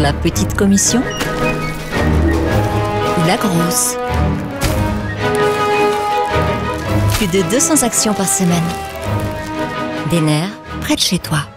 la petite commission ou la grosse. Plus de 200 actions par semaine. Des nerfs près de chez toi.